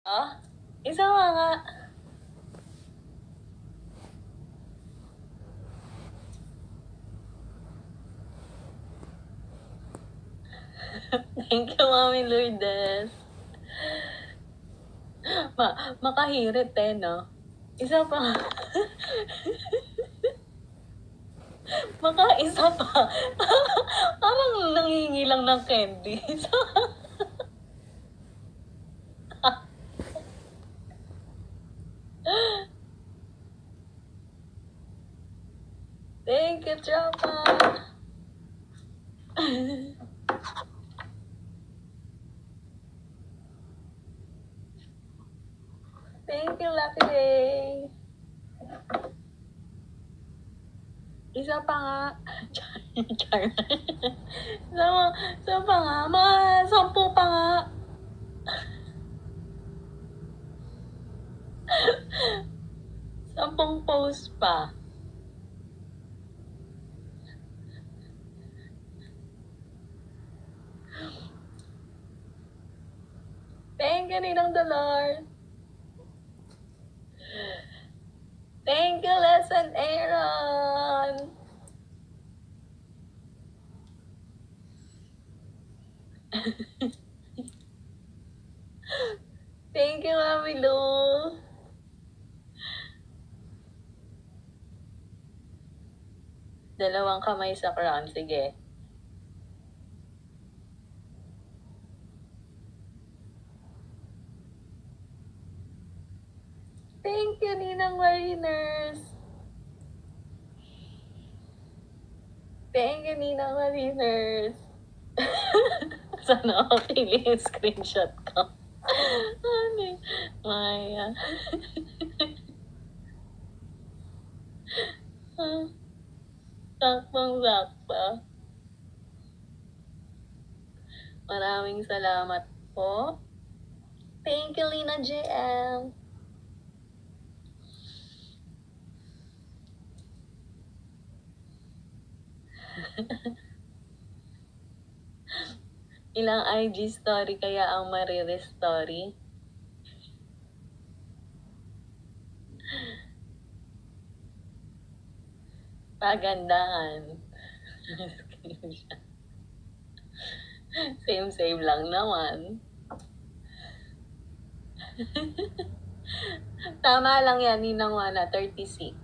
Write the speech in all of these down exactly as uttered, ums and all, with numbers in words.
Ah, isa nga nga. Thank you, Mami Lourdes. Ma makahirit eh, no? Isa pa. Maka isa pa. Parang nangingi lang ng candy. Thank you, Chapa. Thank you, Lucky Day. Isa pa nga. Char. Isa, isa pa nga. Mga sampu pa nga. Sampung post pa. Thank you, Ninang Dolor. Thank you, Lesson Aaron. Thank you, Mami Lou. Dalawang kamay sa crown. Sige. Thank you, Ninang Mariners. Thank you, Ninang Mariners. Sana okay yung screenshot ko. Ano? Maya. Sakpang sakpa. Maraming salamat po. Thank you, Lina J M. Ilang I G story kaya ang marire-story? Pagandahan. Same, same lang naman. Tama lang yan, Ninang Wana, thirty-six.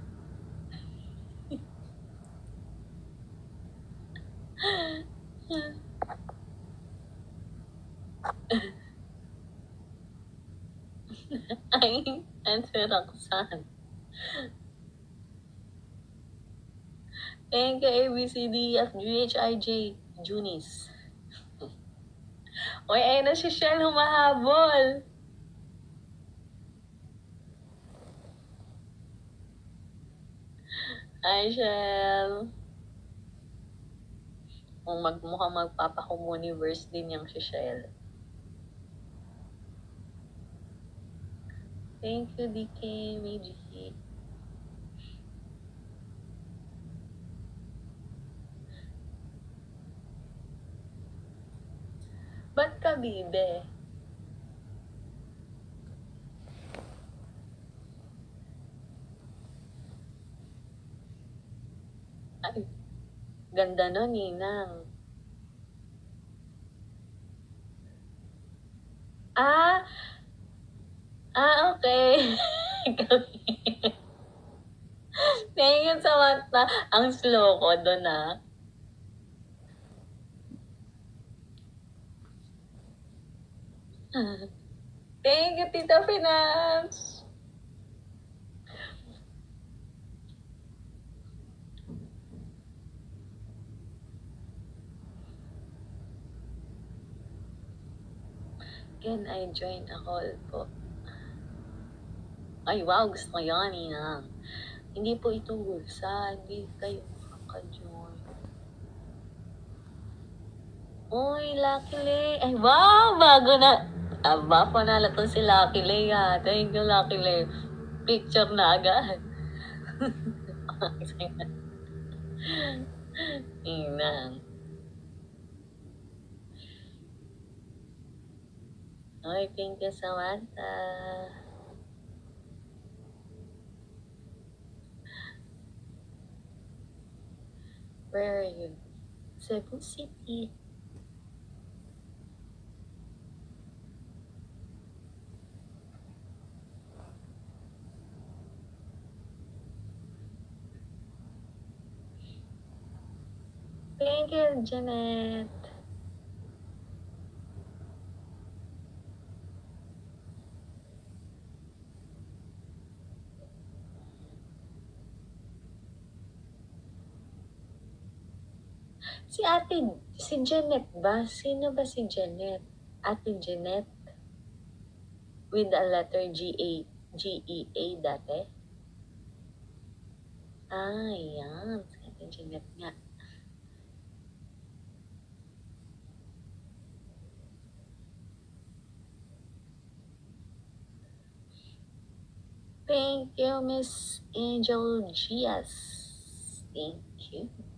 Ay, answer Roxanne. Thank you, A B C D F G H I J, Junis. Uy, ayun na si Shell humahabol. Hi, Shell. Kung magmukhang magpapakumuuniverse din yung si Shell. Thank you, D K Meiji. Ba't ka, bibe? Ay, ganda no, Ninang. Ah, ah, okay. Thank you so much na. Ang slow ko doon, ah. Thank you, Tita Finance. Can I join a call po? Ay, wow, gusto ko yan, Ninang. Hindi po ito bulsa. Hindi kayo makaka-join. Uy, Lucky Lay. Ay, wow, bago na. Aba, panalo to si Lucky Lay, ha. Thank you, Lucky Lay. Picture na agad. Ninang. Ay, thank you, Samantha. Where are you? Cebu City. Thank you, Janet. Si ate, si Janet ba? Sino ba si Janet? Ate Janet? With a letter G A, G E A dati? Ah, yan. Si Ate Janet nga. Thank you, Miss Angel Gias. Thank you.